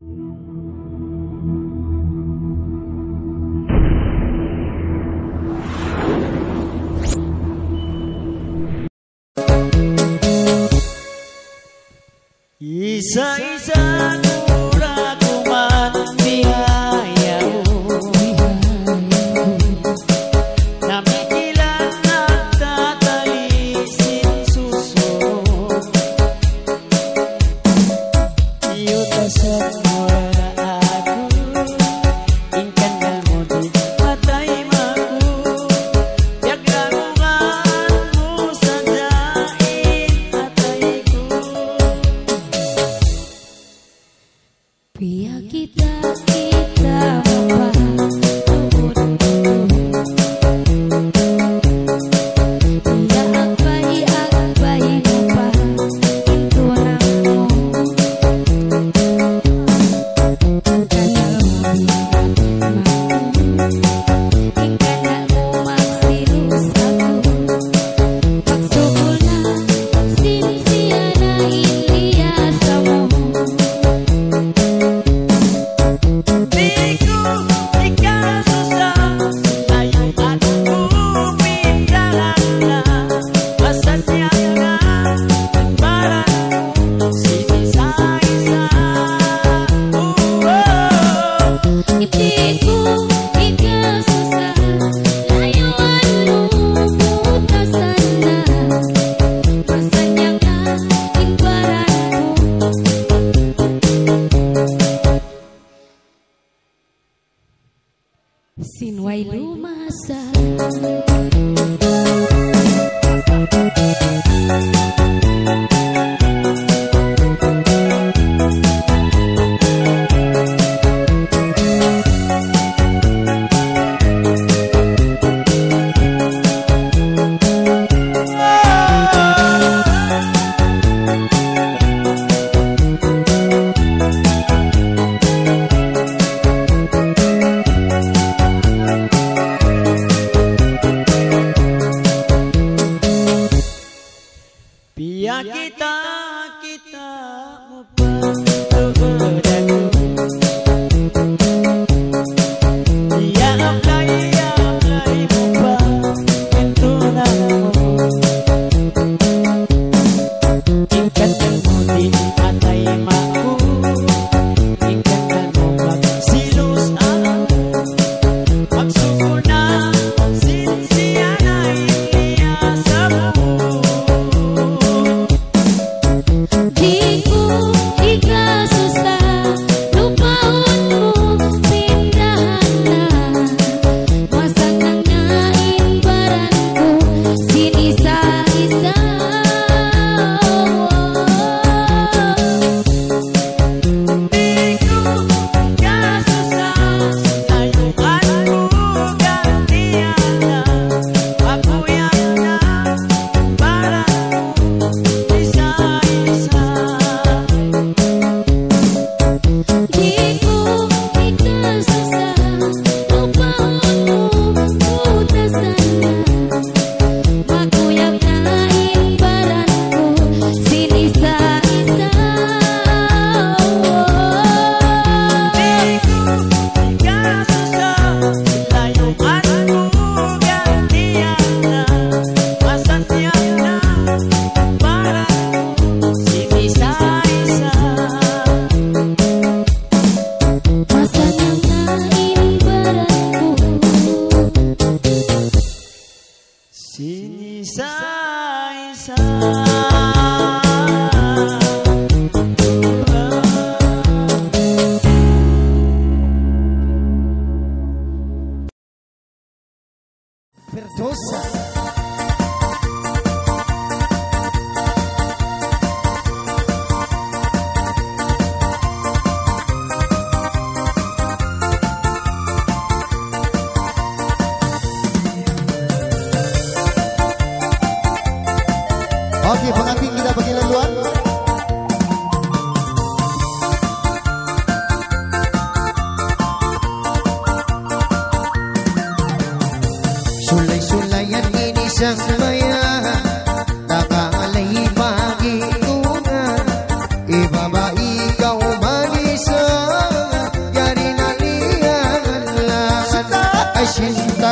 Isa-isa kurakuman bihayamu namikilan nagtatalisin suso iyota sa mura ako ingkan dalmodi matay maku yak lagungan mo sa dain atay ko. Pia kita apa Pia akbai apa itu namo kana ingkana mo magsilus ako pagsuguna sinsiana iliasa mo. Sinway lumasa Pia kita berdagu Pia aplay mupa Ento namo ingkan dalmodi atay maku ingkan dalmobag silus ako magsuguna sinsiana iliasa mo. Diku ikasusah lupaunmu pindahana masa nangain baranku sinisa-isa Diku ikasusah layuanku gantiana aku yang na baranku isa-isa Diku ikasusah lupaunmu putas sana makuyang nain baranku sinisa-isa Diku ikasusah layuanku gantiana masa siang na baranku sinisa-isa masa nangain baranku sinisa-isa. Verdosa Oke, pengantin kita bagi laluan. Sulay-sulayan ini sang maya takalay pagi tungan ibabai kau manisa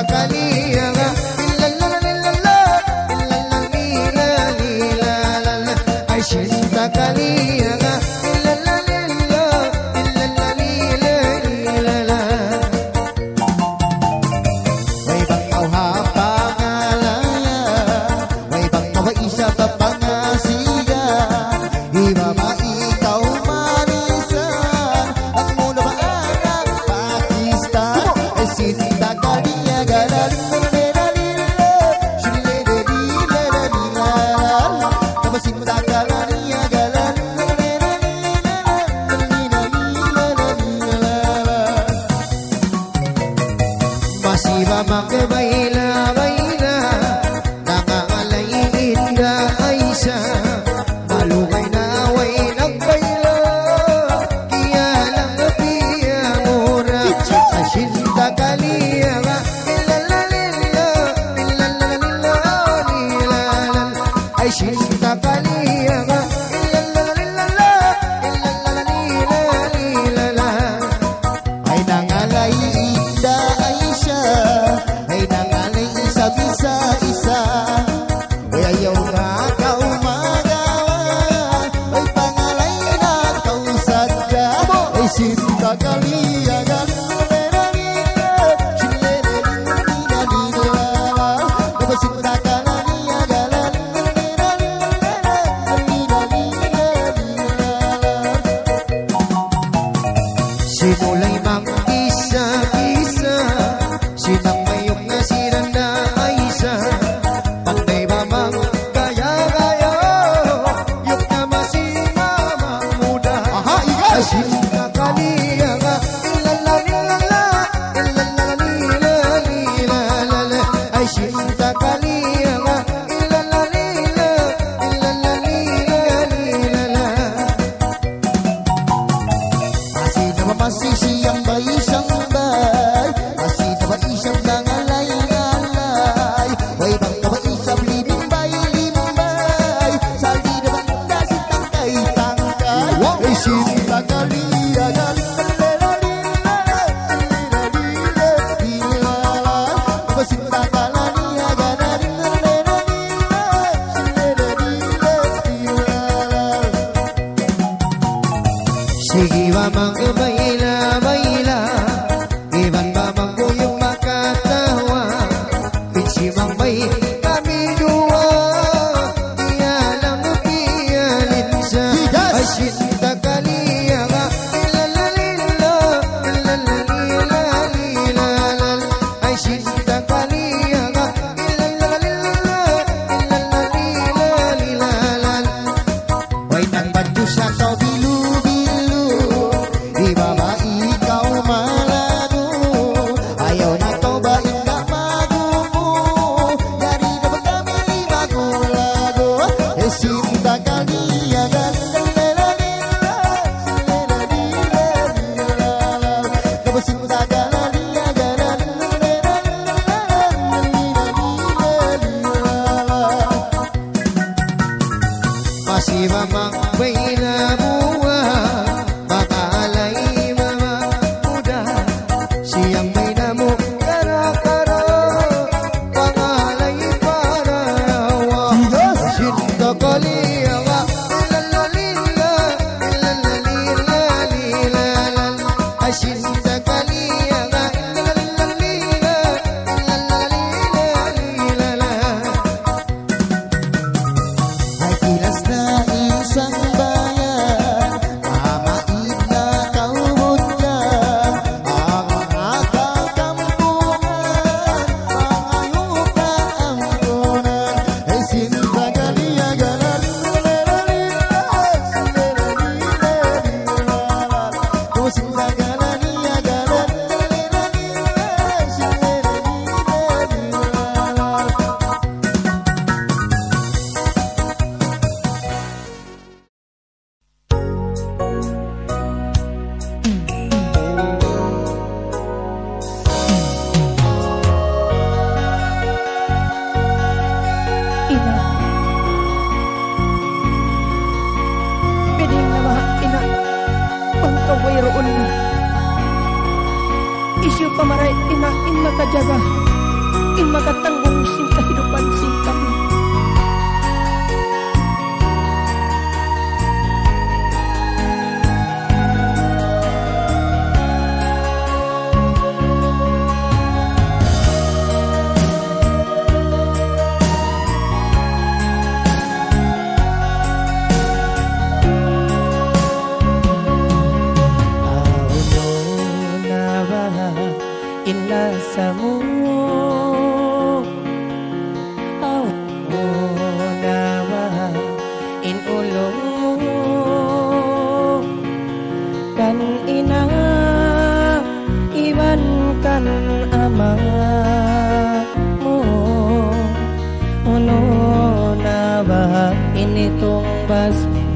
kaliya ay cinta kaliya may bangaw hapangalaya may bangaw isa pa pangasiga iba ba ikaw manisan ang muna ba anak Pakistan ay cinta kaliya galaling magbayla-bayla nangangalay inda ay siya malungay na away nagbayla kaya lang napiya mura ay cinta kaliya ilalalila ay cinta kaliya ay nangalay inda ay siya isa-isa ay ayaw na kau magawa ay pangalay na kau sadya ay cinta kaliya simulay mag-isa-isa sinang mayong nasiran na ay isa panday mamang gaya-gaya yung nama si mama muda ay cinta kaliya ay cinta kaliya masih siyang bay-sambay masih na bay-isang nangalay-ngalay way bang na bay-isang limbay-limbay saldi na bang kasi tangkay-tangkay ay cinta kaliya sige ba magbayla-bayla iban ba maguyong makatawa pinsimang may kami dua iya lang pialin sa ay cinta kaliya ay cinta kaliya way nang badyo sa tao bilu-bilu iba ba ikaw malado ayaw na to ba inda magumo yari na ba kami magulago e cinta kaliya masih mamang bayla buwa makalay mama muda siyang may namo kara-kara pangalay parawa cinta kaliya ay cinta kaliya ay kilas na isang bayan mamait na kaumutyan ang mga kakampungan mga yupa ang tunan ay cinta kaliya Ina, piling na mga ina, ang kawayroon na. Isyu pamaray ina, in makajaga. makatanggung sing kehidupan sing kami. Inlasamu au nawa in ulungmu kan ina iban kan amamu uno nawa ini tumbas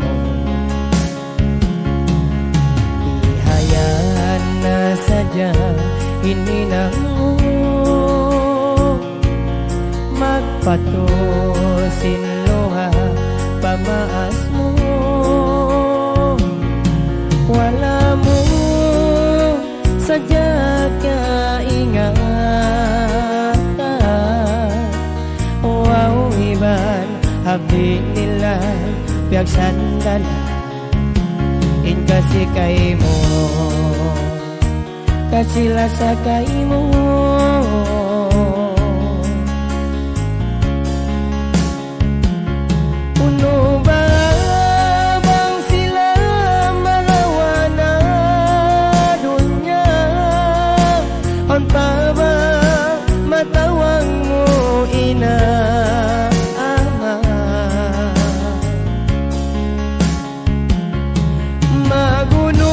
ihayan saja ini namu magpatusin luha pamaasmu wala mo sadya kaingat wow iban abdi nila biag sandalan in kasi kay mo kasihlah sakaimu uno babang sila malawana dunya on paba matawang mo ina ama maguno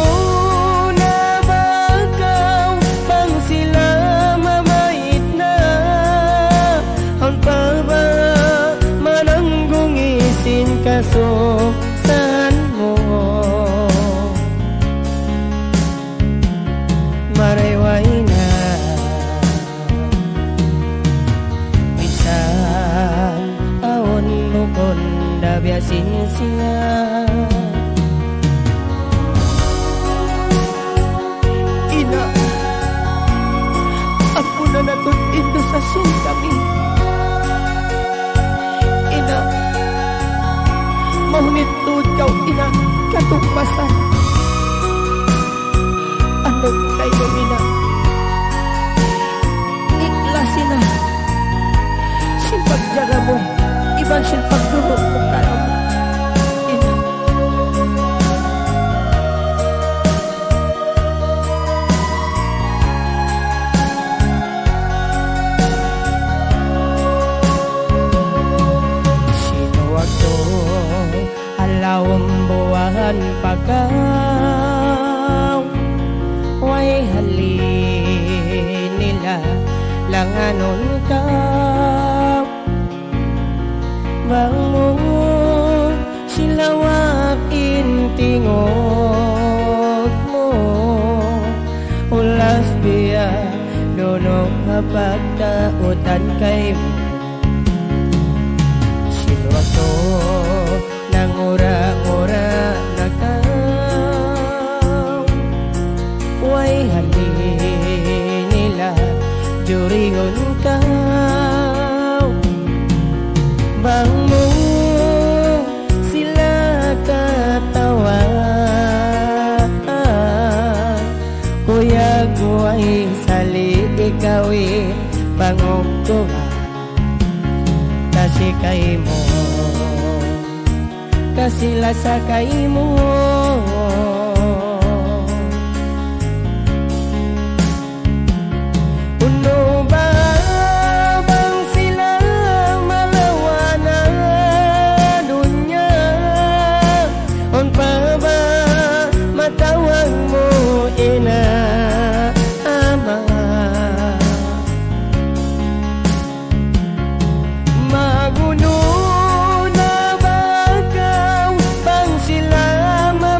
kasuksan mo mareway na minsan aon mo konda biasin siya ina ako na natutin do sa sungkami ina mahunitud kau ina katumpasan ano kayo ina iklasin na simpagjaga mo ibang simpagduro mo kaya mo ina alawang buwan pagaw way halin nila langanon ka bangon silawak intingog mo ulas biya dono mapagtautan kay mo silwato ngura-ngura nakaw way halin nila juringon kaw bang mo sila katawa kuya guway sali ikawi pangugtuha kasi kay mo kasihlah sakaimu uno babang sila malawana dunya on paba matawang mo ina ama maguno sila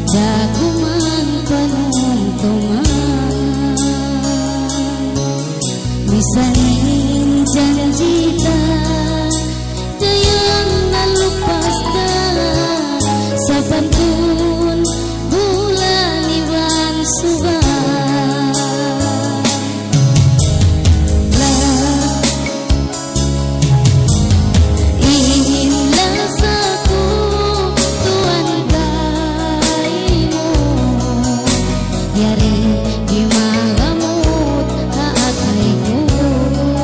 Daguman panuntungan Misanin janjita Dayang nalupas da Sabantun bulan iwan suban Inilah saku tuan kaimu Yari di malamut haat haimu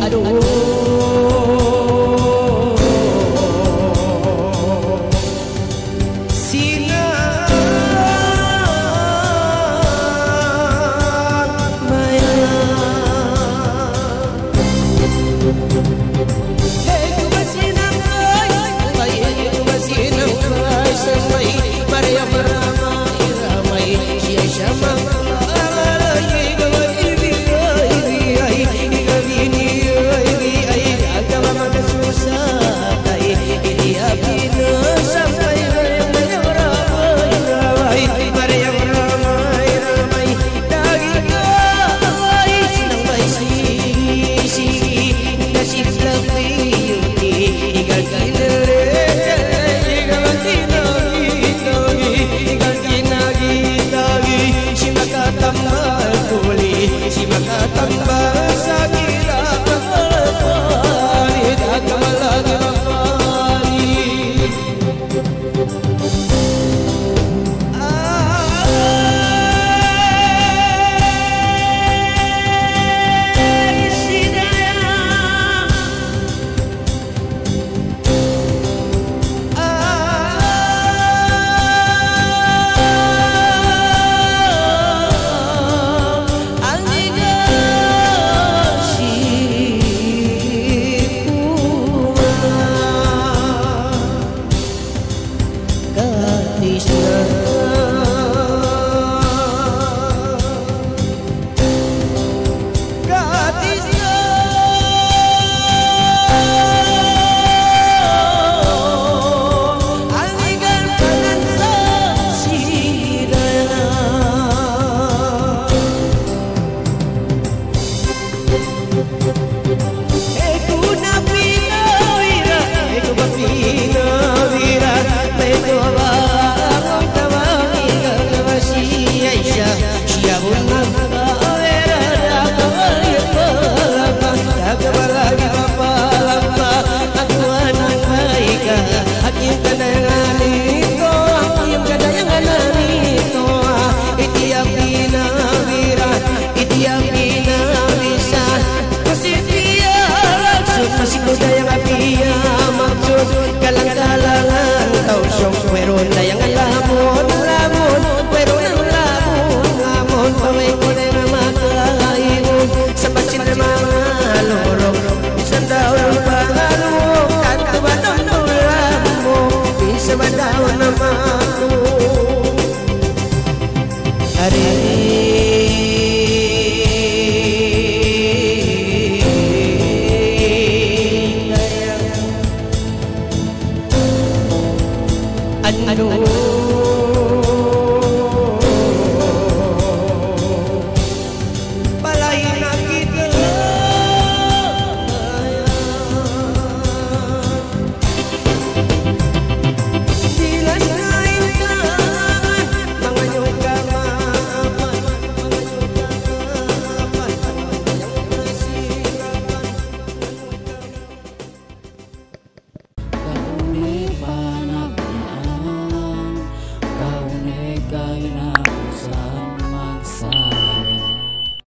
Aduh